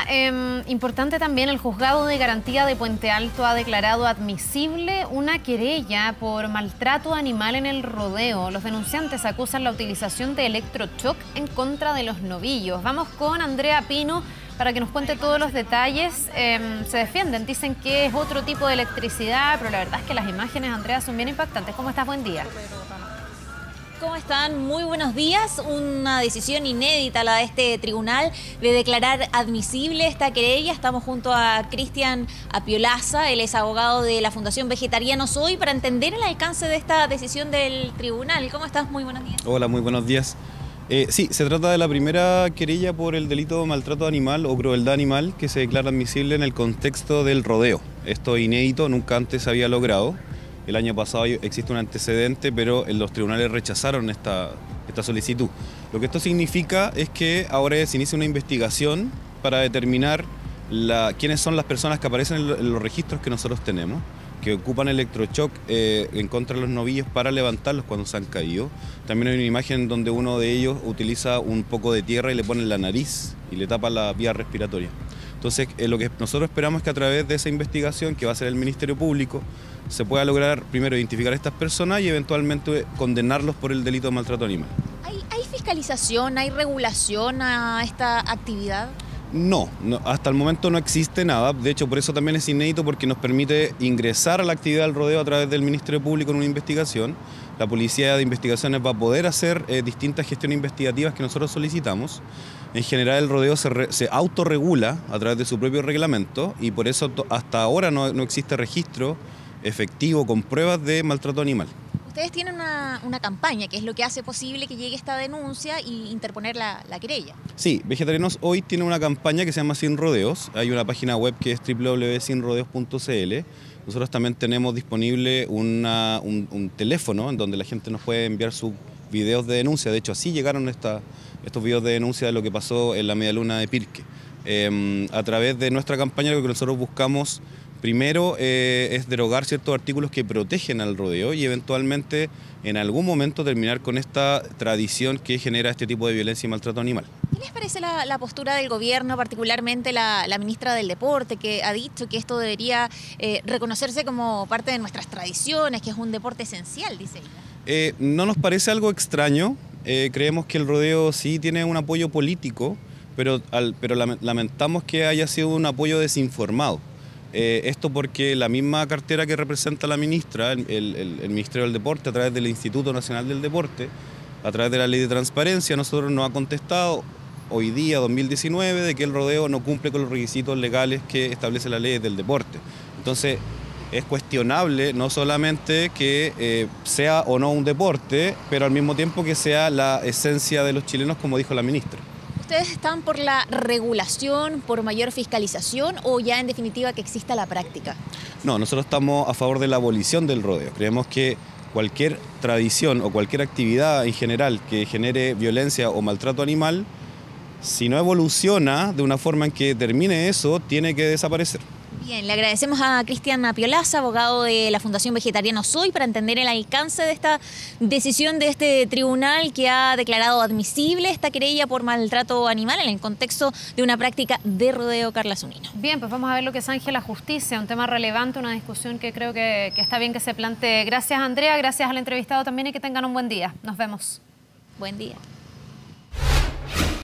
importante también, el Juzgado de Garantía de Puente Alto ha declarado admisible una querella por maltrato animal en el rodeo. Los denunciantes acusan la utilización de electroshock en contra de los novillos. Vamos con Andrea Pino para que nos cuente todos los detalles. Se defienden, dicen que es otro tipo de electricidad, pero la verdad es que las imágenes, Andrea, son bien impactantes. ¿Cómo estás? Buen día. ¿Cómo están? Muy buenos días. Una decisión inédita la de este tribunal de declarar admisible esta querella. Estamos junto a Cristian Apiolaza, él es abogado de la Fundación Vegetarianos Hoy, para entender el alcance de esta decisión del tribunal. ¿Cómo estás? Muy buenos días. Hola, muy buenos días. Sí, se trata de la primera querella por el delito de maltrato animal o crueldad animal que se declara admisible en el contexto del rodeo. Esto es inédito, nunca antes se había logrado. El año pasado existe un antecedente, pero los tribunales rechazaron esta solicitud. Lo que esto significa es que ahora se inicia una investigación para determinar quiénes son las personas que aparecen en los registros que nosotros tenemos, que ocupan electroshock en contra de los novillos para levantarlos cuando se han caído. También hay una imagen donde uno de ellos utiliza un poco de tierra y le pone en la nariz y le tapa la vía respiratoria. Entonces, lo que nosotros esperamos es que a través de esa investigación, que va a hacer el Ministerio Público, se pueda lograr primero identificar a estas personas y eventualmente condenarlos por el delito de maltrato animal. ¿Hay fiscalización, hay regulación a esta actividad? No, hasta el momento no existe nada. De hecho, por eso también es inédito, porque nos permite ingresar a la actividad del rodeo a través del Ministerio Público en una investigación. La Policía de Investigaciones va a poder hacer distintas gestiones investigativas que nosotros solicitamos. En general, el rodeo se autorregula a través de su propio reglamento y por eso hasta ahora no existe registro efectivo con pruebas de maltrato animal. Ustedes tienen una campaña, que es lo que hace posible que llegue esta denuncia y interponer la querella. Sí, Vegetarianos Hoy tiene una campaña que se llama Sin Rodeos. Hay una página web que es www.sinrodeos.cl. Nosotros también tenemos disponible un teléfono en donde la gente nos puede enviar sus videos de denuncia. De hecho, así llegaron estos videos de denuncia de lo que pasó en la medialuna de Pirque. A través de nuestra campaña, lo que nosotros buscamos primero es derogar ciertos artículos que protegen al rodeo y eventualmente en algún momento terminar con esta tradición que genera este tipo de violencia y maltrato animal. ¿Qué les parece la postura del gobierno, particularmente la ministra del Deporte, que ha dicho que esto debería reconocerse como parte de nuestras tradiciones, que es un deporte esencial, dice ella? No nos parece algo extraño. Creemos que el rodeo sí tiene un apoyo político, pero lamentamos que haya sido un apoyo desinformado. Esto porque la misma cartera que representa la ministra, el Ministerio del Deporte, a través del Instituto Nacional del Deporte, a través de la Ley de Transparencia, nosotros nos ha contestado hoy día, 2019, de que el rodeo no cumple con los requisitos legales que establece la Ley del Deporte. Entonces, es cuestionable no solamente que sea o no un deporte, pero al mismo tiempo que sea la esencia de los chilenos, como dijo la ministra. ¿Ustedes están por la regulación, por mayor fiscalización o ya en definitiva que exista la práctica? No, nosotros estamos a favor de la abolición del rodeo. Creemos que cualquier tradición o cualquier actividad en general que genere violencia o maltrato animal, si no evoluciona de una forma en que termine eso, tiene que desaparecer. Bien, le agradecemos a Cristian Apiolaza, abogado de la Fundación Vegetarianos Hoy, para entender el alcance de esta decisión de este tribunal que ha declarado admisible esta querella por maltrato animal en el contexto de una práctica de rodeo carlazunino. Bien, pues vamos a ver lo que zanje la justicia, un tema relevante, una discusión que creo que está bien que se plantee. Gracias, Andrea, gracias al entrevistado también y que tengan un buen día. Nos vemos. Buen día.